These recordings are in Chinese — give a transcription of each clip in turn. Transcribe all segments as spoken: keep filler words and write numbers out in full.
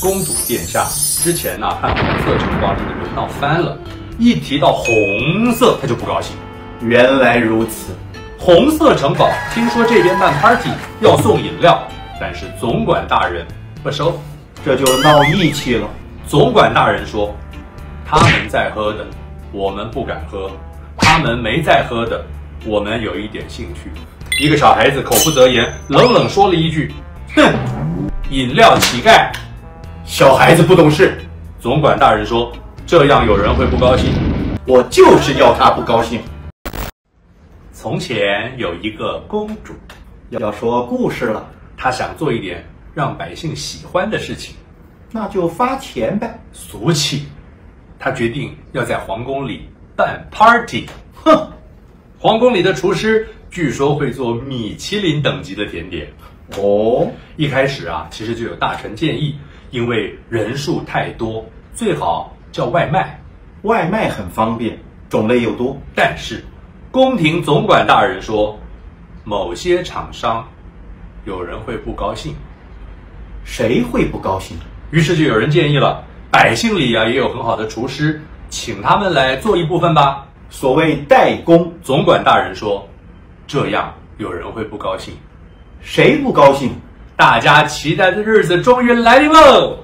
公主殿下之前呢、啊，和红色城堡里的人闹翻了，一提到红色，他就不高兴。 原来如此。 红色城堡听说这边办 party 要送饮料，但是总管大人不收， 这就闹义气了。 总管大人说，他们在喝的，我们不敢喝；他们没在喝的，我们有一点兴趣。一个小孩子口不择言，冷冷说了一句：“哼，饮料乞丐。” 小孩子不懂事。 总管大人说，这样有人会不高兴。 我就是要他不高兴。 从前有一个公主， 要说故事了， 她想做一点让百姓喜欢的事情， 那就发钱呗。 俗气，她决定要在皇宫里办 party。 哼， 皇宫里的厨师据说会做米其林等级的甜点。 哦， 一开始啊，其实就有大臣建议，因为人数太多，最好叫外卖。 外卖很方便，种类又多。 但是宫廷总管大人说，某些厂商有人会不高兴。 谁会不高兴？ 于是就有人建议了，百姓里啊也有很好的厨师，请他们来做一部分吧。 所谓代工。 总管大人说，这样有人会不高兴。 谁不高兴？ 大家期待的日子终于来临喽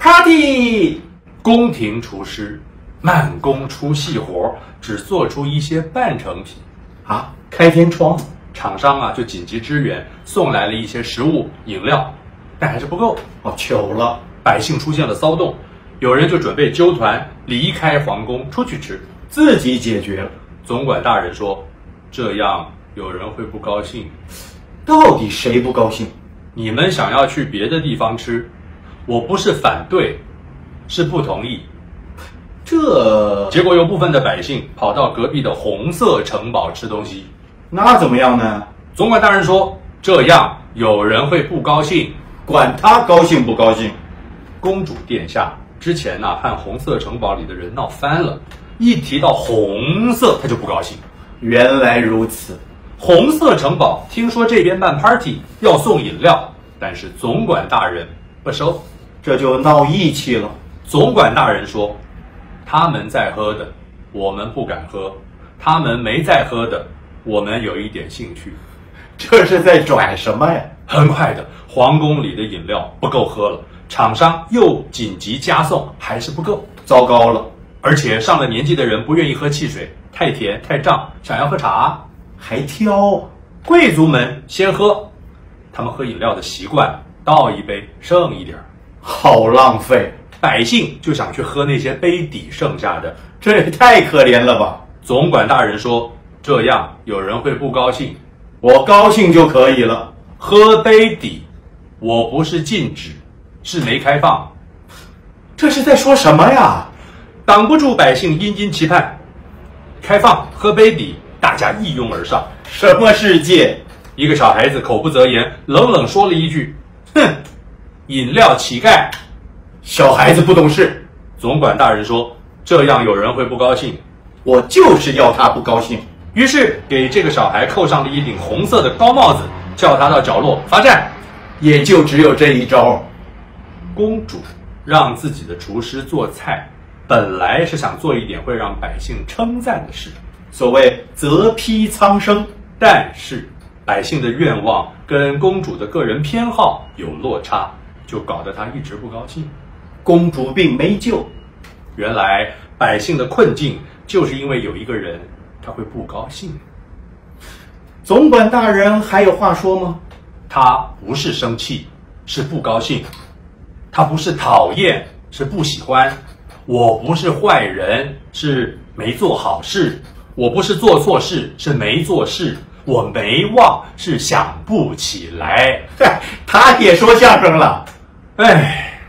！Party！ 宫廷厨师慢工出细活，只做出一些半成品。 啊，开天窗！ 厂商啊就紧急支援，送来了一些食物、饮料，但还是不够。 哦，糗了！ 百姓出现了骚动，有人就准备纠团离开皇宫出去吃， 自己解决了。 总管大人说，这样有人会不高兴。 到底谁不高兴？ 你们想要去别的地方吃，我不是反对，是不同意。 这结果有部分的百姓跑到隔壁的红色城堡吃东西， 那怎么样呢？ 总管大人说，这样有人会不高兴。 管他高兴不高兴。 公主殿下之前呢、啊，和红色城堡里的人闹翻了，一提到红色，他就不高兴。 原来如此。 红色城堡听说这边办 party 要送饮料，但是总管大人不收， 这就闹义气了。 总管大人说，他们在喝的，我们不敢喝；他们没在喝的，我们有一点兴趣。 这是在拽什么呀？ 很快的，皇宫里的饮料不够喝了，厂商又紧急加送，还是不够。 糟糕了！ 而且上了年纪的人不愿意喝汽水，太甜太胀，想要喝茶。 还挑。 贵族们先喝，他们喝饮料的习惯，倒一杯剩一点， 好浪费。 百姓就想去喝那些杯底剩下的， 这也太可怜了吧。 总管大人说，这样有人会不高兴。 我高兴就可以了。 喝杯底，我不是禁止，是没开放。 这是在说什么呀？ 挡不住百姓殷殷期盼，开放喝杯底，大家一拥而上。 什么世界？ 一个小孩子口不择言，冷冷说了一句：“哼，饮料乞丐。” 小孩子不懂事。 总管大人说，这样有人会不高兴。 我就是要他不高兴。 于是给这个小孩扣上了一顶红色的高帽子，叫他到角落罚站。 也就只有这一招。 公主让自己的厨师做菜，本来是想做一点会让百姓称赞的事， 所谓择披苍生。 但是百姓的愿望跟公主的个人偏好有落差，就搞得她一直不高兴。 公主病没救。 原来百姓的困境就是因为有一个人他会不高兴。 总管大人还有话说吗？ 他不是生气，是不高兴；他不是讨厌，是不喜欢；我不是坏人，是没做好事；我不是做错事，是没做事；我没忘，是想不起来。 他也说相声了。 哎，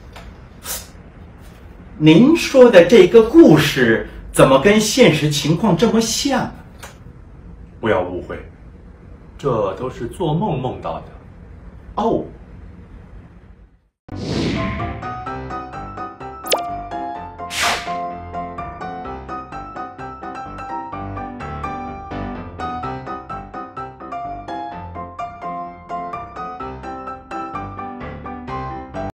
您说的这个故事怎么跟现实情况这么像啊？ 不要误会，这都是做梦梦到的。 哦。